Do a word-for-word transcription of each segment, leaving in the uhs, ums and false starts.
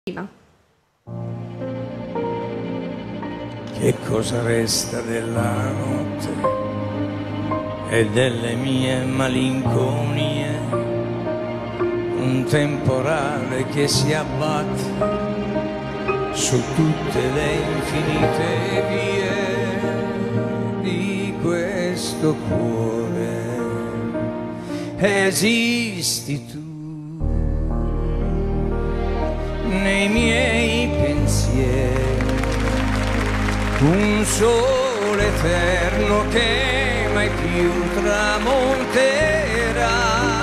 Che cosa resta della notte e delle mie malinconie? Un temporale che si abbatte su tutte le infinite vie di questo cuore. Esisti tu nei miei pensieri, un sole eterno che mai più tramonterà.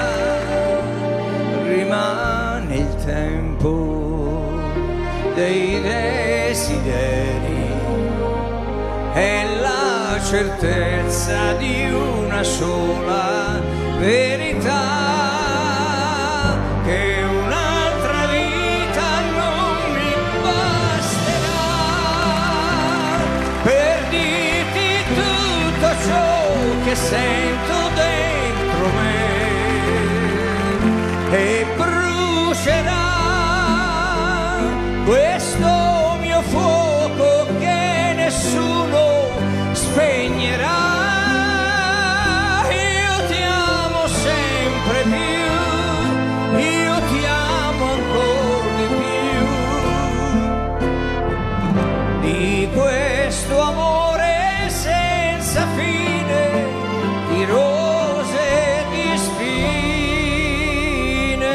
Rimane il tempo dei desideri e la certezza di una sola verità, che un'altra vita non mi basterà per dirti tutto ciò che sento dentro me, e brucerà questo mio fuoco che nessuno spegnerà. Io ti amo sempre più, io ti amo ancora di più, di questo amore senza fine, di rose e di spine.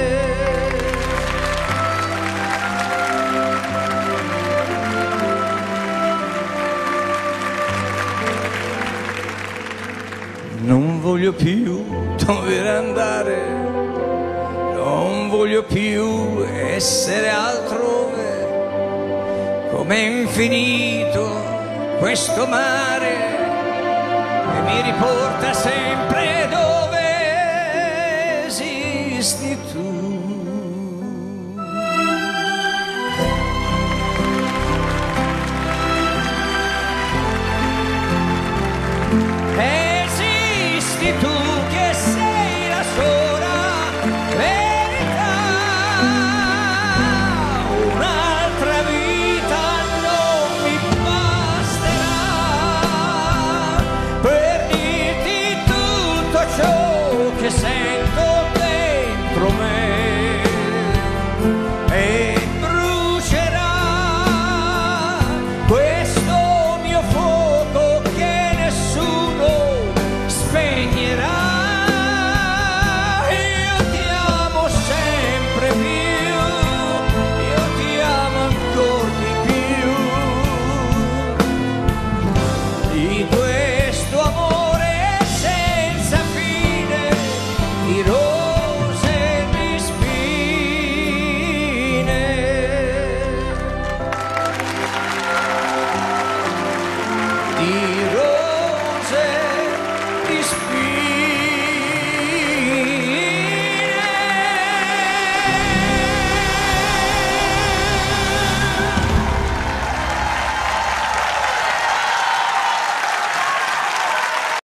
Non voglio più dover andare, non voglio più essere altrove, com'è infinito questo mare che mi riporta sempre dove esisti tu. Esisti tu che sei la sola verità, un'altra vita non mi basterà per dirti tutto ciò che sento dentro me, e brucerà questo mio fuoco che nessuno spegnerà. Io ti amo sempre più, io ti amo ancora di più, di questo amore senza fine, di rose e di spine, di